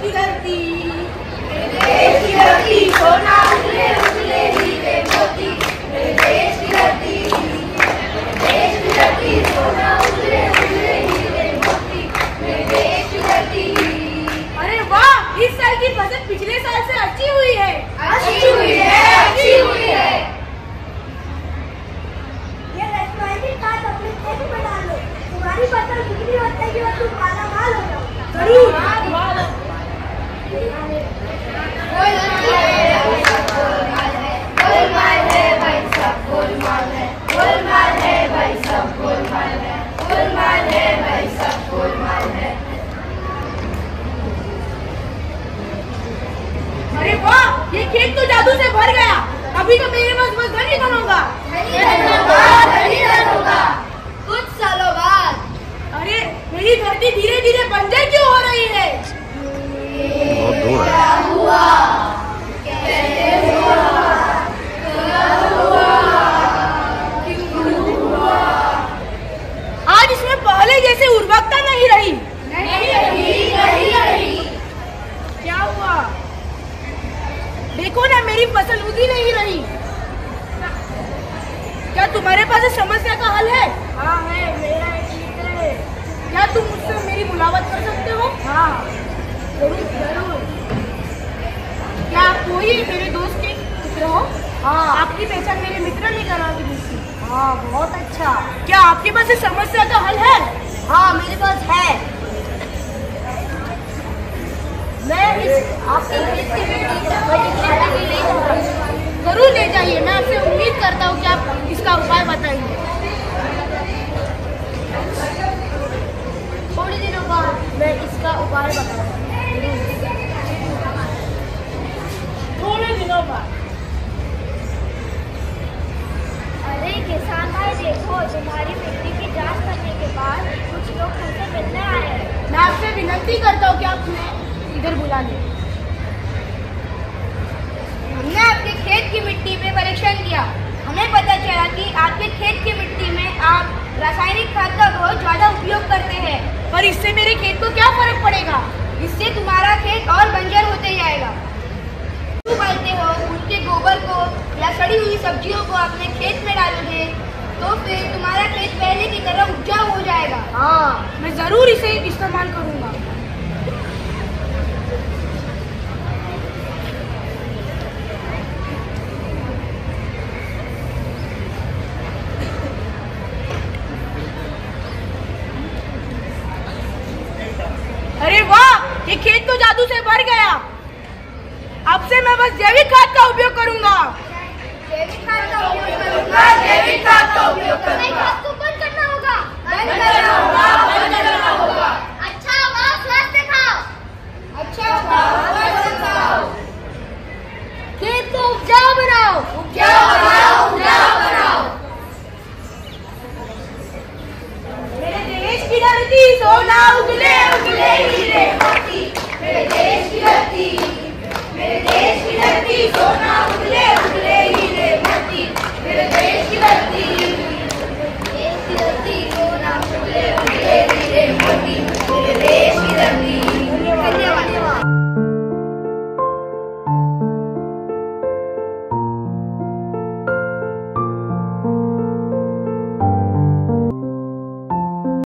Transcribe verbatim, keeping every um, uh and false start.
की धरती, देश की धरती, सोना उजले उजले हीरे मोती, मेरे देश की धरती, देश की धरती, सोना उजले उजले हीरे मोती, मेरे देश की धरती। अरे वाह, इस साल की फसल पिछले साल से अच्छी हुई है। अच्छी हुई है, अच्छी हुई है। ये रासायनिक खाद अपने खेत में डालो, तुम्हारी फसल बिक्री होते ही और तुम मालामाल हो जाओ। जरूर। गोलमाल है भाई सब, गोलमाल है, गोलमाल है भाई सब, गोलमाल है, गोलमाल है भाई सब, गोलमाल है। अरे वाह, ये खेत तो जादू से भर गया। अभी तो मेरे पास बस धन ही धन होगा। कुछ सालों बाद। अरे मेरी धरती धीरे धीरे बंजर क्यों हो रही है? बहुत दूर है। क्या हुआ? कैसे हुआ? क्या हुआ? क्यों हुआ? आज इसमें पहले जैसे उर्वरकता नहीं रही। नहीं रही, नहीं रही। क्या हुआ? देखो ना, मेरी फसल उगी नहीं रही। क्या तुम्हारे पास इस समस्या का हल है? हाँ है, मेरा एक मित्र है। क्या तुम मुझसे मेरी मुलाकात कर सकते हो? हाँ जरूर जरूर। क्या आप कोई मेरे दोस्त के मित्र हो? हाँ। आपकी पहचान मेरे मित्र ने करा दी मुझसे। हाँ, बहुत अच्छा। क्या आपके पास इस समस्या का हल है? हाँ, मेरे पास है। मैं इस आपके खेत की मिट्टी परीक्षण के लिए ले जाऊंगा। जरूर ले जाइए। मैं आपसे उम्मीद करता हूँ कि आप इसका उपाय बताएंगे। थोड़े दिनों बाद मैं इसका उपाय बताऊंगा। थोड़े दिनों बाद। अरे किसान भाई, देखो, तुम्हारी मिट्टी की जांच करने के बाद कुछ लोग तुमसे मिलने आए हैं। मैं आपसे विनती करता हूँ कि आप उन्हें इधर बुला लें। हमने आपके खेत की मिट्टी पे परीक्षण किया। हमें पता चला कि आपके खेत की मिट्टी में आप रासायनिक खाद का बहुत ज्यादा उपयोग करते हैं। पर इससे मेरे खेत को क्या फर्क पड़ेगा? इससे तुम्हारा खेत और बंजर होते जाएगा। तुम उगाते हो, उनके गोबर को या सड़ी हुई सब्जियों को अपने खेत में डालोगे तो फिर तुम्हारा खेत पहले की तरह उपजाऊ हो जाएगा। हाँ, मैं जरूर इसे इस्तेमाल करूंगा। अरे वाह, ये खेत तो जादू से भर गया। अब से मैं बस जैविक खाद का उपयोग करूंगा। जैविक खाद का उपयोग करूंगा। जैविक खाद का उपयोग करूंगा। खाद को बंद करना होगा। बंद करना होगा, बंद करना होगा। अच्छा होगा, स्वस्थ खाओ। अच्छा खाओ, स्वस्थ खाओ। खेत को उपजाऊ बनाओ। उपजाऊ